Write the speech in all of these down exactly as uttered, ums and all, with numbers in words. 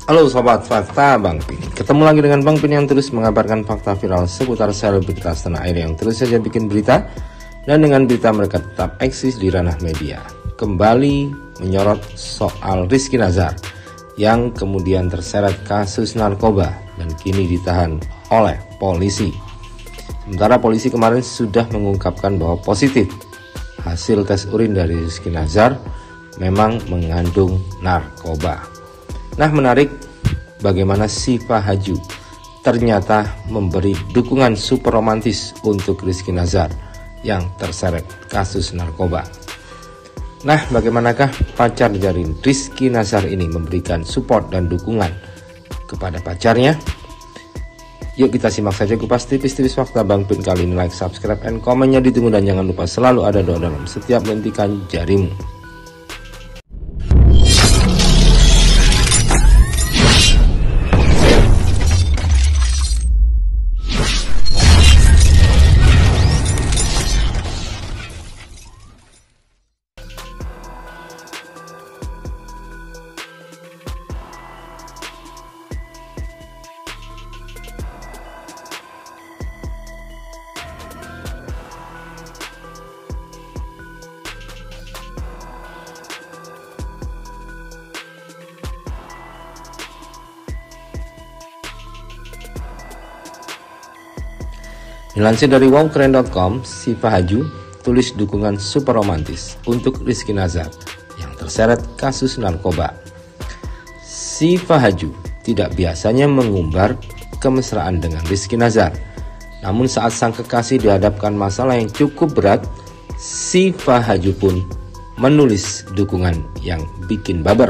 Halo Sobat Fakta Bang Pin, ketemu lagi dengan Bang Pin yang terus mengabarkan fakta viral seputar selebritas tanah air yang terus saja bikin berita. Dan dengan berita mereka tetap eksis di ranah media. Kembali menyorot soal Rizky Nazar yang kemudian terseret kasus narkoba dan kini ditahan oleh polisi. Sementara polisi kemarin sudah mengungkapkan bahwa positif hasil tes urin dari Rizky Nazar memang mengandung narkoba. Nah, menarik bagaimana Syifa Haju ternyata memberi dukungan super romantis untuk Rizky Nazar yang terseret kasus narkoba. Nah, bagaimanakah pacar dari Rizky Nazar ini memberikan support dan dukungan kepada pacarnya? Yuk kita simak saja kupas tipis-tipis fakta Bang Pin kali ini. Like, subscribe, and komennya ditunggu, dan jangan lupa selalu ada doa dalam setiap mentikan jarimu. Dilansir dari wow keren dot com, Syifa Haju tulis dukungan super romantis untuk Rizky Nazar yang terseret kasus narkoba. Syifa Haju tidak biasanya mengumbar kemesraan dengan Rizky Nazar. Namun saat sang kekasih dihadapkan masalah yang cukup berat, Syifa Haju pun menulis dukungan yang bikin baber.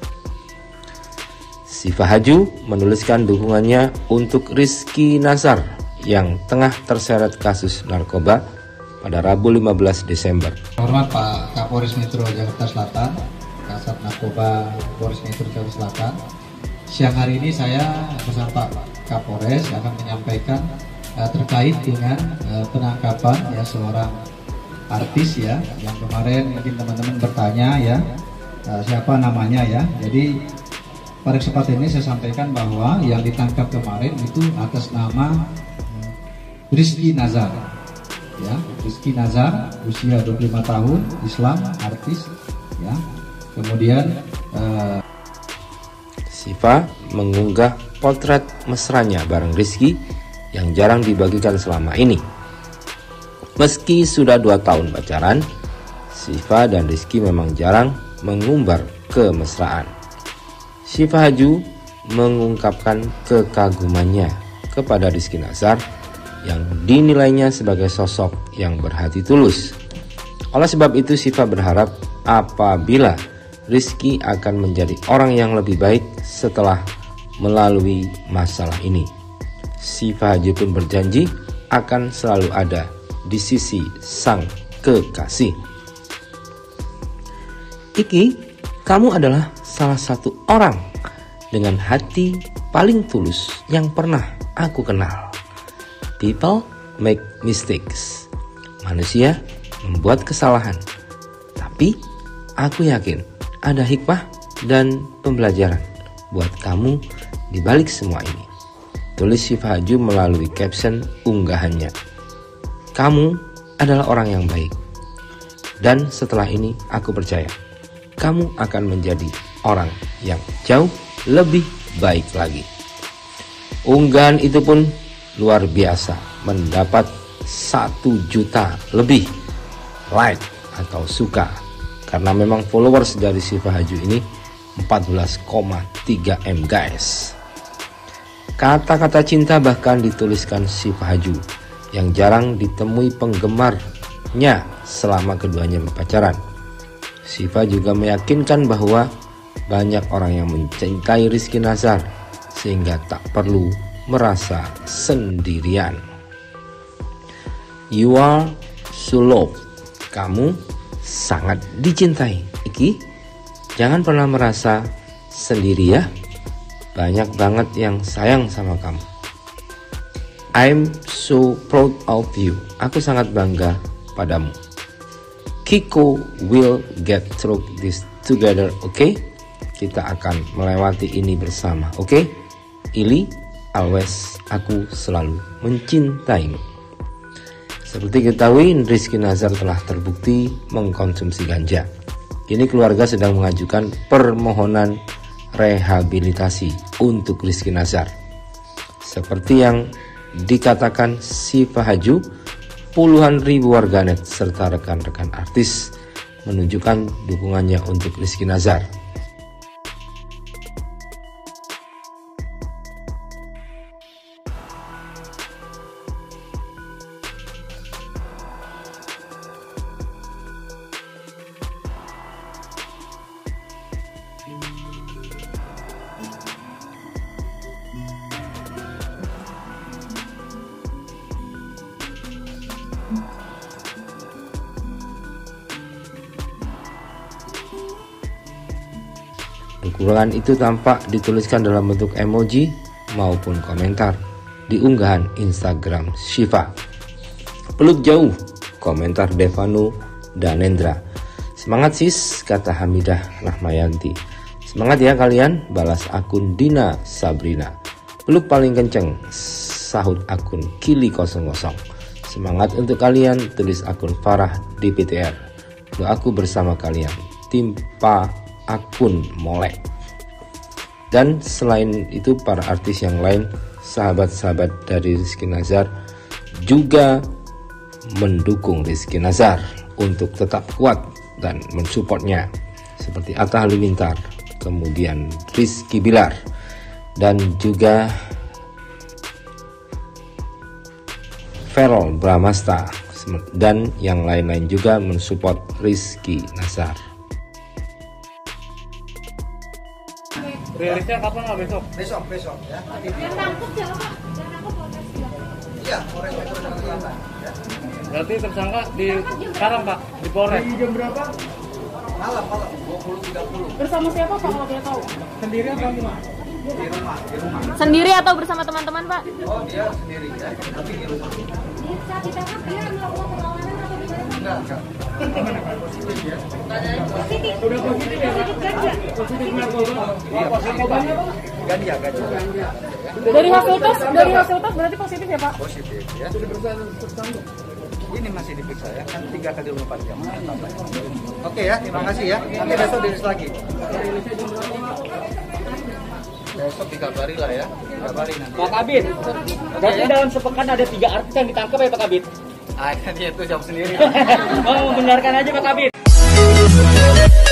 Syifa Haju menuliskan dukungannya untuk Rizky Nazar yang tengah terseret kasus narkoba pada Rabu lima belas Desember. Hormat Pak Kapolres Metro Jakarta Selatan, Kasat Narkoba Polres Metro Jakarta Selatan. Siang hari ini saya bersama Pak Kapolres akan menyampaikan uh, terkait dengan uh, penangkapan ya seorang artis ya, yang kemarin mungkin teman-teman bertanya ya uh, siapa namanya ya. Jadi pada kesempatan ini saya sampaikan bahwa yang ditangkap kemarin itu atas nama Rizky Nazar, ya, Rizky Nazar, usia dua puluh lima tahun, Islam, artis, ya. Kemudian uh, Syifa mengunggah potret mesranya bareng Rizky yang jarang dibagikan selama ini. Meski sudah dua tahun pacaran, Syifa dan Rizky memang jarang mengumbar kemesraan. Syifa Haju mengungkapkan kekagumannya kepada Rizky Nazar yang dinilainya sebagai sosok yang berhati tulus. Oleh sebab itu, Syifa berharap apabila Rizky akan menjadi orang yang lebih baik setelah melalui masalah ini. Syifa Haju pun berjanji akan selalu ada di sisi sang kekasih. Iki, kamu adalah salah satu orang dengan hati paling tulus yang pernah aku kenal. People make mistakes. Manusia membuat kesalahan. Tapi aku yakin ada hikmah dan pembelajaran buat kamu di balik semua ini. Tulis Syifa Haju melalui caption unggahannya. Kamu adalah orang yang baik. Dan setelah ini aku percaya kamu akan menjadi orang yang jauh lebih baik lagi. Unggahan itu pun luar biasa, mendapat satu juta lebih like atau suka, karena memang followers dari Syifa Haju ini empat belas koma tiga M guys. Kata-kata cinta bahkan dituliskan Syifa Haju yang jarang ditemui penggemarnya selama keduanya berpacaran. Syifa juga meyakinkan bahwa banyak orang yang mencintai Rizky Nazar sehingga tak perlu merasa sendirian. You are so loved. Kamu sangat dicintai. Iki, jangan pernah merasa sendiri ya. Banyak banget yang sayang sama kamu. I'm so proud of you. Aku sangat bangga padamu. Kiko will get through this together, okay? kita akan melewati ini bersama. Oke? Ili, always, aku selalu mencintaimu. Seperti ketahui, Rizky Nazar telah terbukti mengkonsumsi ganja. Kini keluarga sedang mengajukan permohonan rehabilitasi untuk Rizky Nazar. Seperti yang dikatakan Syifa Haju, puluhan ribu warganet serta rekan-rekan artis menunjukkan dukungannya untuk Rizky Nazar. Dukungan itu tampak dituliskan dalam bentuk emoji maupun komentar di unggahan Instagram Syifa. Peluk jauh, komentar Devanu Danendra. Semangat sis, kata Hamidah Rahmayanti. Semangat ya kalian, balas akun Dina Sabrina. Peluk paling kenceng, sahut akun Kili nol nol. Semangat untuk kalian, tulis akun Farah D P T R. Doaku bersama kalian, timpa akun Molek. Dan selain itu para artis yang lain, sahabat-sahabat dari Rizky Nazar juga mendukung Rizky Nazar untuk tetap kuat dan mensupportnya, seperti Atta Halilintar, kemudian Rizky Bilar, dan juga Verrell Bramasta, dan yang lain-lain juga mensupport Rizky Nazar. Rilisnya kapan nggak besok? Besok, besok ya. Yang tangkap siapa Pak? Yang tangkap Polres ya? Iya, Polres Metro Jakarta Selatan. Berarti tersangka di sekarang Pak, di Polres. Jam berapa? Malam, malam, dua puluh tiga puluh. Bersama siapa Pak kalau boleh tahu? Sendiri apa gimana? Di rumah, di rumah. Sendiri atau bersama teman-teman Pak? Oh, dia sendiri ya, tapi di rumah. Saat ditangkap dia melakukan perlawanan atau gimana? Enggak, enggak. Positif ya. Positif. Udah positif ya Pak? Ganja. Positif narkoba. Iya, Narkobanya Pak? Ganja, ganja. Dari hasil tes, dari hasil tes berarti positif ya Pak? Positif ya. Ini masih diperiksa ya, kan tiga kali dua puluh empat jam. Oke ya, terima kasih ya. Nanti besok dirilis lagi. Besok dikabari lah ya. Dikabari nanti. Pak Kabit, berarti dalam sepekan ada tiga artis yang ditangkap ya Pak Kabit? Ah, dia itu jawab sendiri. Mau membenarkan aja Pak Kabit.